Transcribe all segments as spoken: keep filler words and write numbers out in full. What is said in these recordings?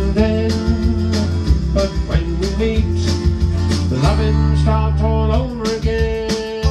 and then, but when we meet, the loving starts all over again.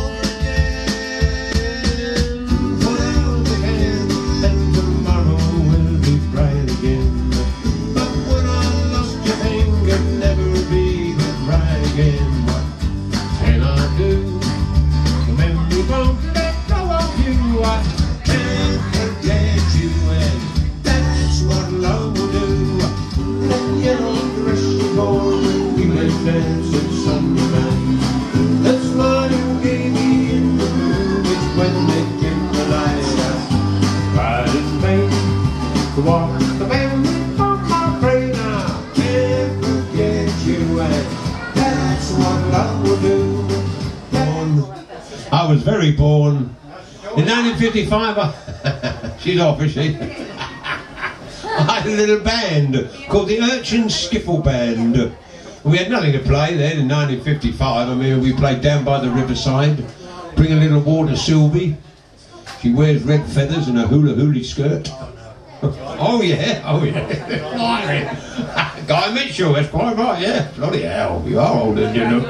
Once again, and tomorrow will be bright again. But when I lost you, think it'd never be right again. What can I do? The memory won't let go of you. I can't forget you, and that's what love will do. That yellow dress you wore when we went dancing Sunday night, that smile you gave me in the movies when they came to light. I cried in vain to walk the memory of my brain. I can't forget you, and that's what love will do. Born, I was very born in nineteen fifty-five. I, she's off, is she? I had a little band called the Urchin Skiffle Band. We had nothing to play then in nineteen fifty-five. I mean, we played down by the riverside. Bring a little water Sylvie. She wears red feathers and a hula hooly skirt. Oh yeah, oh yeah. Guy Mitchell, that's quite right, yeah. Bloody hell, you are older than you look.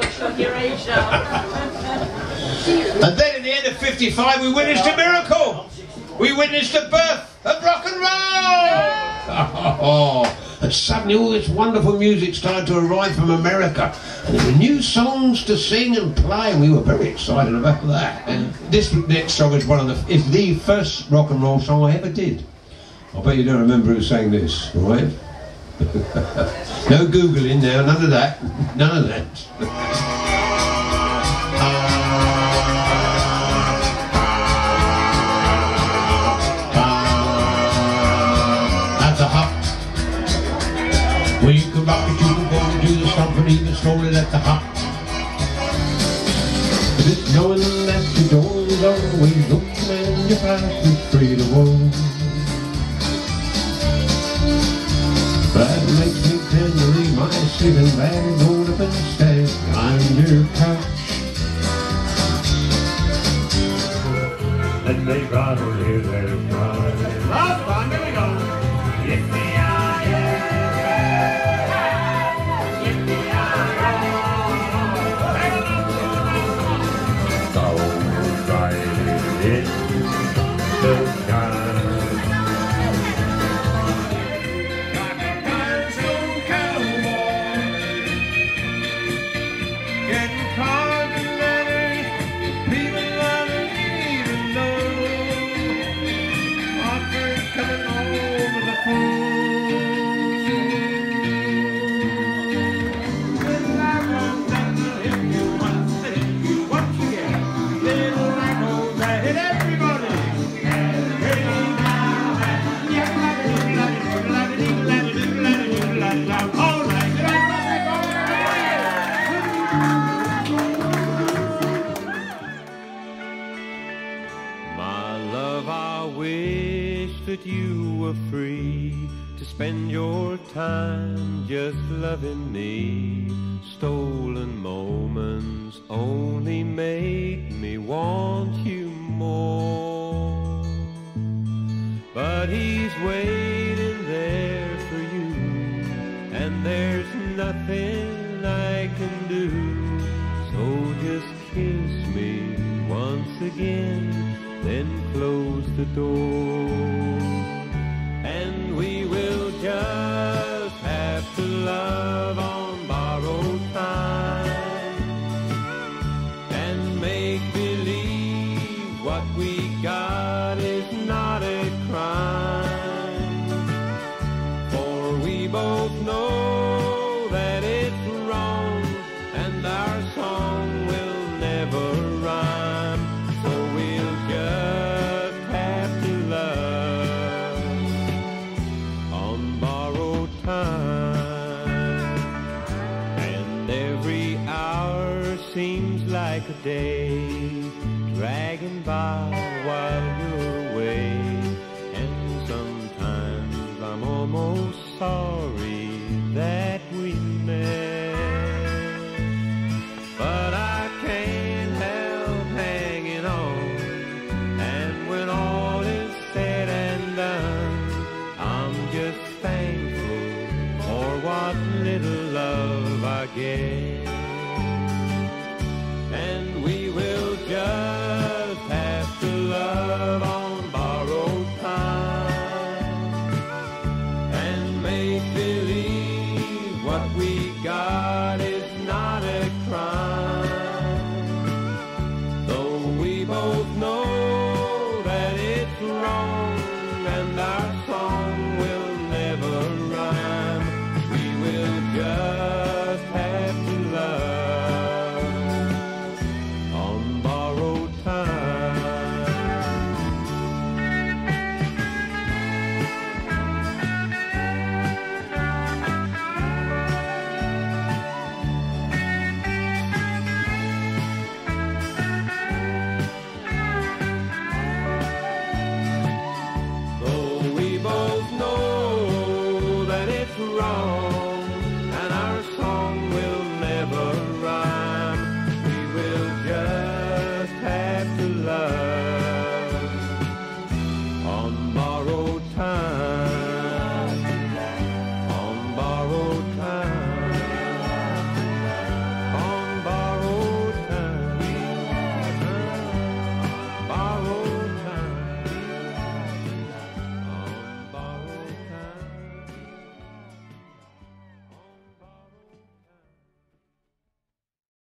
And then at the end of fifty-five, we witnessed a miracle. We witnessed the birth of rock and roll. Oh, and suddenly all this wonderful music started to arrive from America, and there were new songs to sing and play, and we were very excited about that. And this next song is one of the is the first rock and roll song I ever did. I bet you don't remember who sang this, right? No googling now, none of that, none of that. Well, you can rock it, you can go and do the stomp and even slowly at the hop. But it's knowing that your door is always open and your path is free to roam. That makes me tend to leave my sleeping bag rolled up instead behind your couch. And they rattle here, let it run. Last one, here we go. Yippee! You were free to spend your time just loving me. Stolen moments only make me want you more. But he's waiting there for you, and there's nothing I can do. So just kiss me once again, then close the door. And we will just have to love on borrowed time and make believe what we got is not a crime. For we both know that it's wrong and our song will never rhyme. So we'll just have to love on borrowed time. And every hour seems like a day dragging by while you're away. And sometimes I'm almost sorry that we met, but I can't help hanging on. And when all is said and done, I'm just thankful for what little love I get. And we will just have to love on borrowed time and make believe what we got